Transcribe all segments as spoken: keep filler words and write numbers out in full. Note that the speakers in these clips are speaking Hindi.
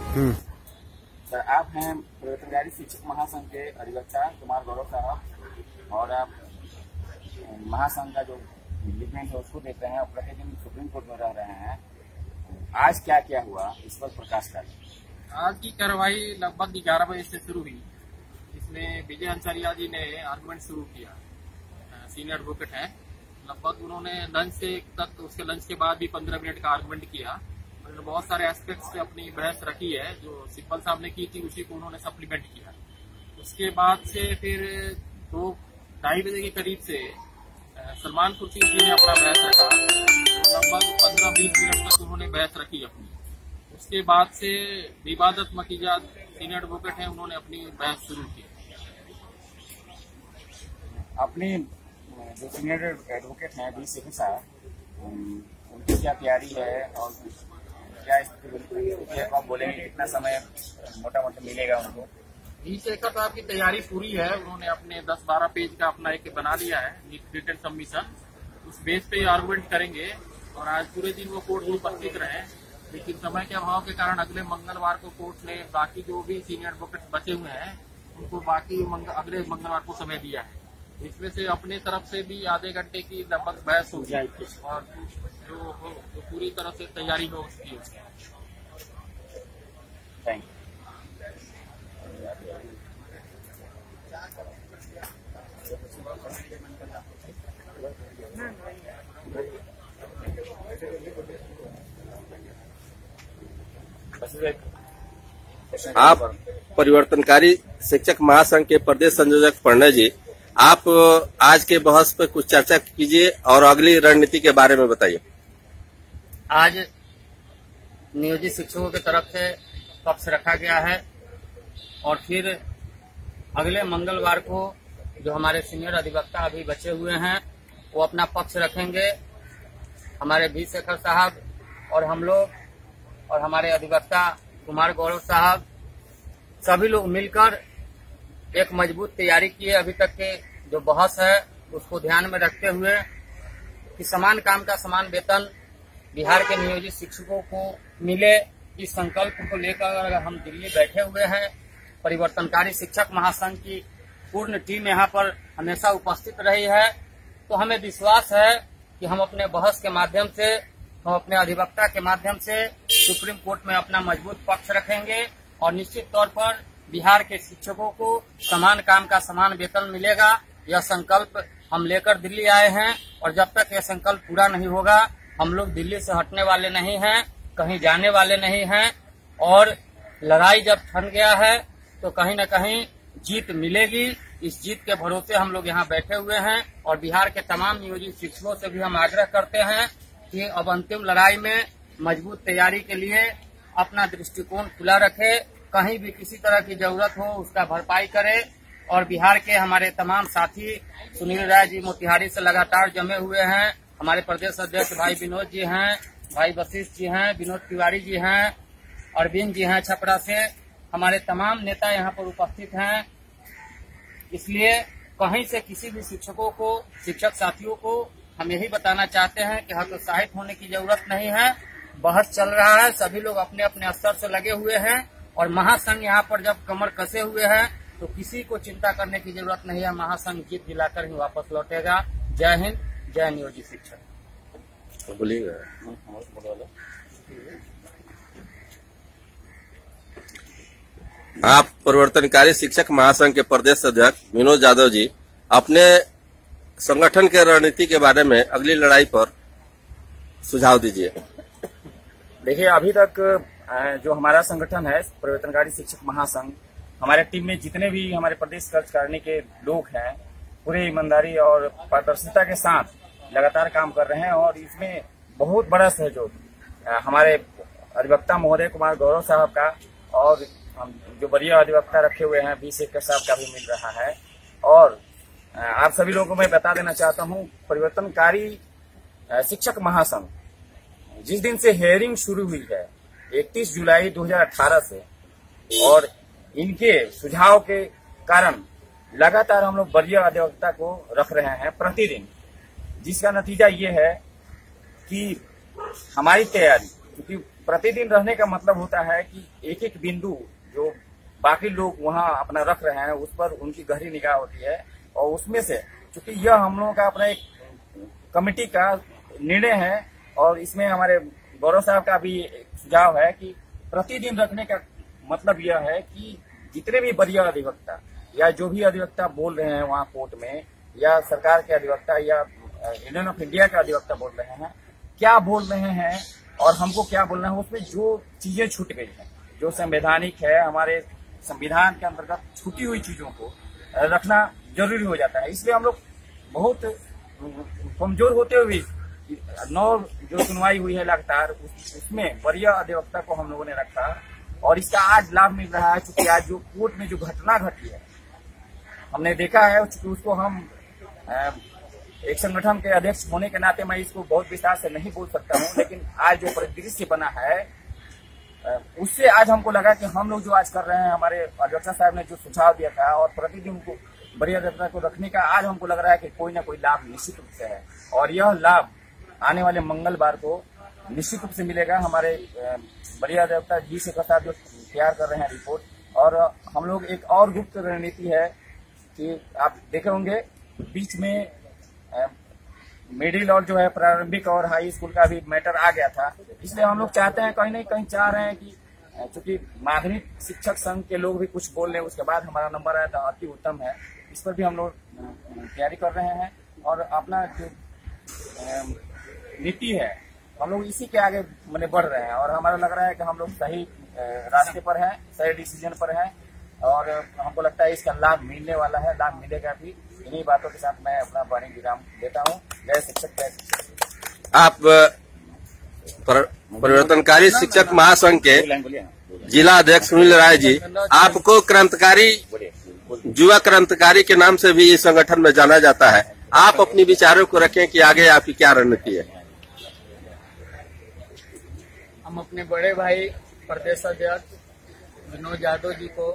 सर, आप हैं प्रवर्तनकारी शिक्षक महासंघ के अधिवक्ता कुमार गौरव साहब, और आप महासंघ का जो डिपार्टमेंट है उसको देख रहे हैं और प्रतिदिन सुप्रीम कोर्ट में रह रहे हैं। आज क्या क्या हुआ इस पर प्रकाश डालें। आज की कार्रवाई लगभग ग्यारह बजे से शुरू हुई। इसमें विजय अंसारिया जी ने आर्गुमेंट शुरू किया। सीनियर एडवोकेट हैं, लगभग उन्होंने लंच से तक, उसके लंच के बाद भी पंद्रह मिनट का आर्गुमेंट किया। उन्होंने बहुत सारे एस्पेक्ट्स पे अपनी बहस रखी है। जो सिब्बल साहब ने की थी उसी को उन्होंने सप्लीमेंट किया। उसके बाद से फिर दो ढाई बजे के करीब से सलमान खुर्शीद जी ने अपना बहस रखा। लगभग पंद्रह बीस मिनट तक उन्होंने बहस रखी अपनी। उसके बाद से विवादत मकीजात सीनियर एडवोकेट हैं, उन्होंने अपनी बहस शुरू की। अपनी जो सीनियर एडवोकेट हैं बी शेखर साहब, उनकी क्या तैयारी है और क्या स्थिति आप बोलेंगे, कितना समय मोटा मोटा मिलेगा उनको? बी शेखर साहब की तैयारी पूरी है। उन्होंने अपने दस बारह पेज का अपना एक बना लिया है रिटन सबमिशन। उस बेस पे आर्गुमेंट करेंगे और आज पूरे दिन वो कोर्ट में उपस्थित रहे। लेकिन समय के अभाव के कारण अगले मंगलवार को कोर्ट ने बाकी जो भी सीनियर एडवोकेट बचे हुए हैं उनको बाकी मंग, अगले मंगलवार को समय दिया है। इसमें से अपने तरफ से भी आधे घंटे की लगभग बहस होगी और जो हो तो पूरी तरह से तैयारी हो उसकी। Thank you. आप परिवर्तनकारी शिक्षक महासंघ के प्रदेश संयोजक प्रणय जी, आप आज के बहस पर कुछ चर्चा कीजिए और अगली रणनीति के बारे में बताइए। आज नियोजित शिक्षकों की तरफ से पक्ष रखा गया है और फिर अगले मंगलवार को जो हमारे सीनियर अधिवक्ता अभी बचे हुए हैं वो अपना पक्ष रखेंगे। हमारे बी शेखर साहब और हम लोग और हमारे अधिवक्ता कुमार गौरव साहब सभी लोग मिलकर एक मजबूत तैयारी किए। अभी तक के जो बहस है उसको ध्यान में रखते हुए कि समान काम का समान वेतन बिहार के नियोजित शिक्षकों को मिले, इस संकल्प को लेकर हम दिल्ली बैठे हुए हैं। परिवर्तनकारी शिक्षक महासंघ की पूर्ण टीम यहाँ पर हमेशा उपस्थित रही है। तो हमें विश्वास है कि हम अपने बहस के माध्यम से, हम अपने अधिवक्ता के माध्यम से सुप्रीम कोर्ट में अपना मजबूत पक्ष रखेंगे और निश्चित तौर पर बिहार के शिक्षकों को समान काम का समान वेतन मिलेगा। यह संकल्प हम लेकर दिल्ली आए हैं और जब तक यह संकल्प पूरा नहीं होगा हम लोग दिल्ली से हटने वाले नहीं हैं, कहीं जाने वाले नहीं हैं। और लड़ाई जब ठन गया है तो कहीं न कहीं जीत मिलेगी। इस जीत के भरोसे हम लोग यहाँ बैठे हुए हैं और बिहार के तमाम नियोजित शिक्षकों से भी हम आग्रह करते हैं कि अब अंतिम लड़ाई में मजबूत तैयारी के लिए अपना दृष्टिकोण खुला रखे। कहीं भी किसी तरह की जरूरत हो उसका भरपाई करे। और बिहार के हमारे तमाम साथी सुनील राय जी मोतिहारी से लगातार जमे हुए हैं। हमारे प्रदेश अध्यक्ष भाई विनोद जी हैं, भाई वशिष्ठ जी हैं, विनोद तिवारी जी हैं, अरविंद जी हैं छपरा से। हमारे तमाम नेता यहाँ पर उपस्थित हैं। इसलिए कहीं से किसी भी शिक्षकों को, शिक्षक साथियों को हम यही बताना चाहते हैं कि हतोत्साहित होने की जरूरत नहीं है। बहस चल रहा है, सभी लोग अपने अपने स्तर से लगे हुए हैं और महासंघ यहाँ पर जब कमर कसे हुए हैं तो किसी को चिंता करने की जरूरत नहीं है। महासंघ जीत दिलाकर ही वापस लौटेगा। जय हिंद, जय नियोजित शिक्षक। बोलिएगा। आप परिवर्तनकारी शिक्षक महासंघ के प्रदेश अध्यक्ष विनोद यादव जी, अपने संगठन के रणनीति के बारे में अगली लड़ाई पर सुझाव दीजिए। देखिए, अभी तक जो हमारा संगठन है परिवर्तनकारी शिक्षक महासंघ, हमारे टीम में जितने भी हमारे प्रदेश कार्यकारिणी के लोग हैं पूरे ईमानदारी और पारदर्शिता के साथ लगातार काम कर रहे हैं। और इसमें बहुत बड़ा सहयोग हमारे अधिवक्ता महोदय कुमार गौरव साहब का और जो वरीय अधिवक्ता रखे हुए हैं बी शेखर साहब का भी मिल रहा है। और आप सभी लोगों को मैं बता देना चाहता हूं, परिवर्तनकारी शिक्षक महासंघ जिस दिन से हेयरिंग शुरू हुई है इकतीस जुलाई दो हज़ार अठारह से, और इनके सुझाव के कारण लगातार हम लोग वरीय अधिवक्ता को रख रहे हैं प्रतिदिन, जिसका नतीजा ये है कि हमारी तैयारी, क्योंकि प्रतिदिन रहने का मतलब होता है कि एक एक बिंदु जो बाकी लोग वहाँ अपना रख रहे हैं उस पर उनकी गहरी निगाह होती है, और उसमें से चूंकि यह हम लोगों का अपना एक कमेटी का निर्णय है और इसमें हमारे गौरव साहब का भी सुझाव है कि प्रतिदिन रखने का मतलब यह है कि जितने भी वरीय अधिवक्ता या जो भी अधिवक्ता बोल रहे हैं वहाँ कोर्ट में, या सरकार के अधिवक्ता या यूनियन ऑफ इंडिया के अधिवक्ता बोल रहे हैं, क्या बोल रहे हैं और हमको क्या बोलना है, उसमें जो चीजें छूट गई हैं, जो संवैधानिक है, हमारे संविधान के अंतर्गत छूटी हुई चीजों को रखना जरूरी हो जाता है। इसलिए हम लोग बहुत कमजोर होते हुए नौ जो सुनवाई हुई है लगातार उस, उसमें वरीय अधिवक्ता को हम लोगों ने रखा, और इसका आज लाभ मिल रहा है। चूंकि आज जो कोर्ट में जो घटना घटी है हमने देखा है, चूंकि उसको हम एक संगठन के अध्यक्ष होने के नाते मैं इसको बहुत विस्तार से नहीं बोल सकता हूं, लेकिन आज जो परिदृश्य बना है उससे आज हमको लगा कि हम लोग जो आज कर रहे हैं, हमारे अध्यक्ष साहब ने जो सुझाव दिया था और प्रतिदिन उनको वरीय अधिवक्ता को रखने का, आज हमको लग रहा है कि कोई ना कोई लाभ निश्चित रूप से है, और यह लाभ आने वाले मंगलवार को निश्चित रूप से मिलेगा। हमारे वरीय अधिवक्ता जी से प्रसाद जो तैयार कर रहे हैं रिपोर्ट, और हम लोग एक और गुप्त रणनीति है कि आप देखे होंगे बीच में मिडिल और जो है प्रारंभिक और हाई स्कूल का भी मैटर आ गया था, इसलिए हम लोग चाहते हैं, कहीं नहीं कहीं चाह रहे हैं कि चूंकि माध्यमिक शिक्षक संघ के लोग भी कुछ बोल रहे हैं, उसके बाद हमारा नंबर आया था, अति उत्तम है, इस पर भी हम लोग तैयारी कर रहे हैं, और अपना जो नीति है हम लोग इसी के आगे मैंने बढ़ रहे हैं, और हमारा लग रहा है कि हम लोग सही रास्ते पर हैं, सही डिसीजन पर हैं, और हमको लगता है इसका लाभ मिलने वाला है, लाभ मिलेगा भी। इन्हीं बातों के साथ मैं अपना वाणी विराम देता हूँ। जय शिक्षक, जय शिक्षक। आप पर, परिवर्तनकारी शिक्षक महासंघ के जिला अध्यक्ष सुनील राय जी, आपको क्रांतिकारी युवा क्रांतिकारी के नाम से भी इस संगठन में जाना जाता है, आप अपनी विचारों को रखें कि आगे आपकी क्या रणनीति है। हम अपने बड़े भाई प्रदेश अध्यक्ष विनोद यादव जी को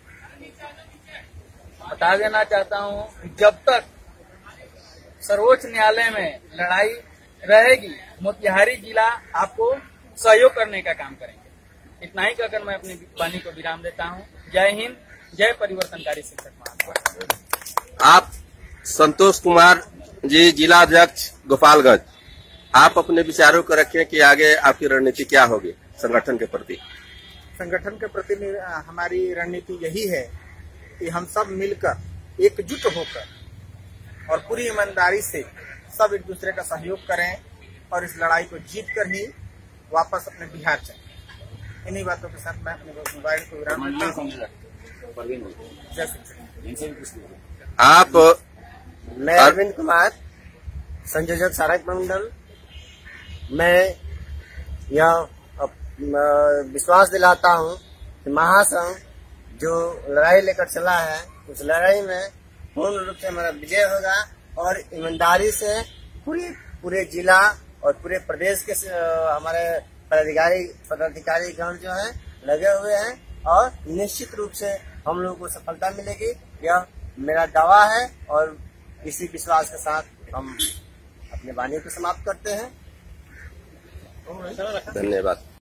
बता देना चाहता हूं, जब तक सर्वोच्च न्यायालय में लड़ाई रहेगी मोतिहारी जिला आपको सहयोग करने का काम करेंगे। इतना ही कहकर मैं अपनी वाणी को विराम देता हूं। जय हिंद, जय परिवर्तनकारी शिक्षक महासंघ। आप संतोष कुमार जी, जिला अध्यक्ष गोपालगंज, आप अपने विचारों को रखें कि आगे आपकी रणनीति क्या होगी संगठन के प्रति। संगठन के प्रति हमारी रणनीति यही है कि हम सब मिलकर एकजुट होकर और पूरी ईमानदारी से सब एक दूसरे का सहयोग करें और इस लड़ाई को जीत कर ही वापस अपने बिहार चलें। इन्हीं बातों के साथ मैं अपने मोबाइल को विराम देता हूं। जय शिक्षक। आप मैं अरविंद कुमार, संयोजक सारक मंडल, मैं यह विश्वास दिलाता हूं कि महासंघ जो लड़ाई लेकर चला है उस लड़ाई में पूर्ण रूप से हमारा विजय होगा, और ईमानदारी से पूरे पूरे जिला और पूरे प्रदेश के हमारे पदाधिकारी पदाधिकारी गण जो है लगे हुए हैं, और निश्चित रूप से हम लोगों को सफलता मिलेगी, यह मेरा दावा है। और इसी विश्वास के साथ हम अपने वाणी को समाप्त करते हैं। धन्यवाद।